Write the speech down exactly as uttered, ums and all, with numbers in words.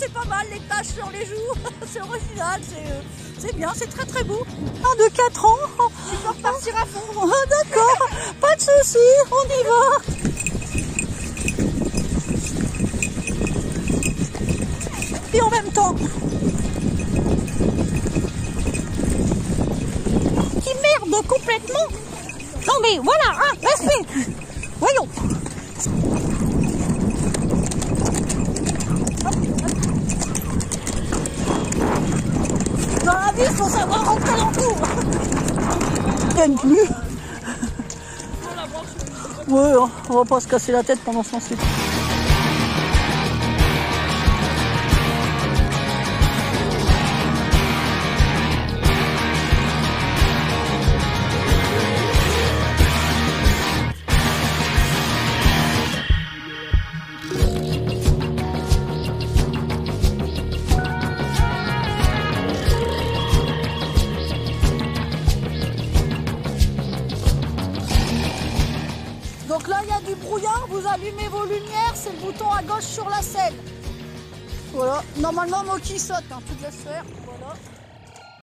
c'est pas mal, les taches sur les joues. C'est original, c'est bien, c'est très très beau. Un de quatre ans. Il faut repartir à fond. Ah, d'accord, pas de souci, on y va. Et en même temps. Qui merde complètement. Non mais voilà, hein, respect. Voyons. Dans la vie, il faut savoir rentrer dans le coup. Il gagne plus. Ouais, on va pas se casser la tête pendant ce temps-ci. Donc là, il y a du brouillard, vous allumez vos lumières, c'est le bouton à gauche sur la selle. Voilà, normalement, Moki saute, hein, tu te laisses faire.